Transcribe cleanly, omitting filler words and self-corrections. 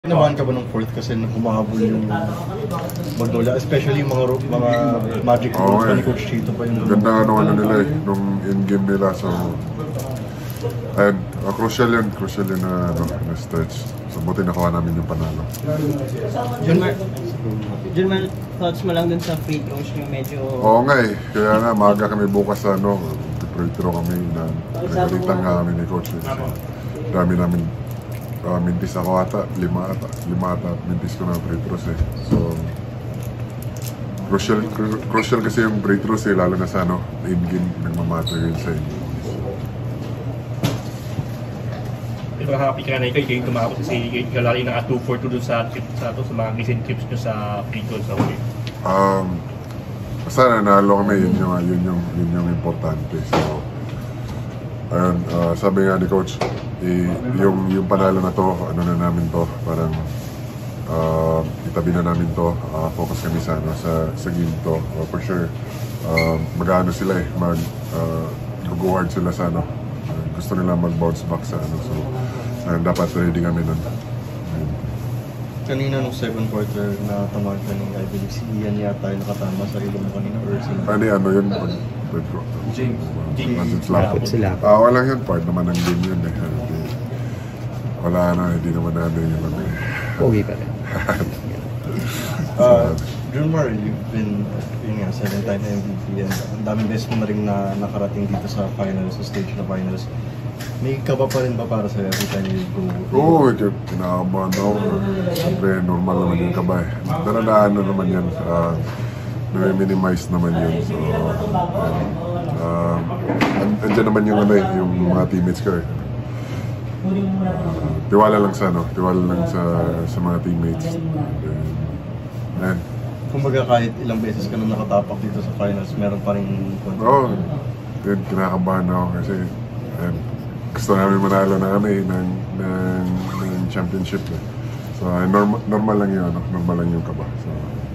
Naman ka ba ng fourth kasi humahabol yung Magnolia, especially yung mga magic rules pa ni Coach Chito pa yung ganda ano nila nung in-game nila, so and crucial yun na stretch, so buti nakuha namin yung panalo. Junmar, thoughts mo lang dun sa free throws yung medyo... Oo nga kaya na maaga kami bukas sa free throw kami na nagalitan nga kami ni Coach. Dami namin mintis ako ata, lima ata mintis ko na free throws so crucial kasi yung free throws lalo na sa in-game nagmamatter yun sa inyo. Pero happy ka na ikaw yung tumako si Galari ng 2-4-2 dun sa mga recent trips nyo sa free throws sa huli. Basta nanalo kami, yun yung importante. So ayun, sabi nga ni Coach, yung panalo na to, ano na namin to, parang itabi na namin to, focus kami sa game to. For sure, mag-ano sila go hard sila sa gusto nila mag-bounce back sa so dapat ready kami nun. Kanina nung second quarter na tamag ka ng I believe si Ian yata yung nakatama sa ilong mo kanina or sila? Yun? Walang yun, part naman ng game yun wala hindi naman natin yun Pogi pa rin. Junmar, you've been 7-time MVP and ang daming beses mo na rin na nakarating dito sa finals, sa stage na finals. May kaba pa rin ba para sa'yo every time you go? Oo, kinakabahan ako. Siyempre, normal naman yung kaba Daradaan na naman yan. Na-minimize naman yun. So, andyan naman yung yung mga teammates ko tiwala lang sa mga teammates. Kumbaga kahit ilang beses ka na nakatapak dito sa finals, meron pa rin Oo, kinakabahan ako kasi gusto namin manalo na ng championship So normal lang yun, normal lang yung kaba. So